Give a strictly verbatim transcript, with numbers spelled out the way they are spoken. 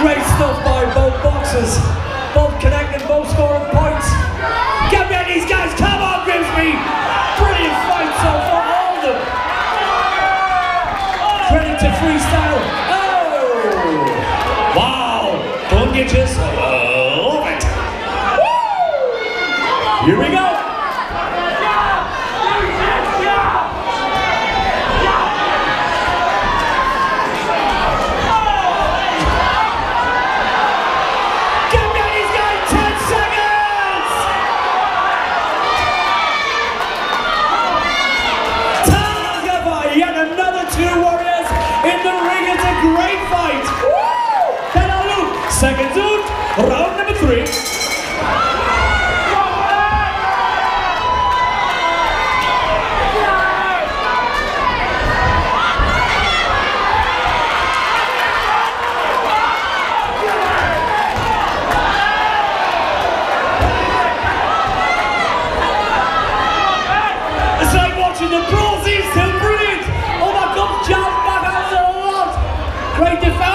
Great stuff by both boxers. Both connecting, both scoring points. Get ready, these guys. Come on, Grimsby. Brilliant fight so far, all of them. Credit to freestyle. Oh! Wow! Don't get just love it. Woo! Here we go. Great fight! Woo! Seconds out, round number three. It's like watching the pros, he's still brilliant! Oh my God, jump back out a lot! Great defense!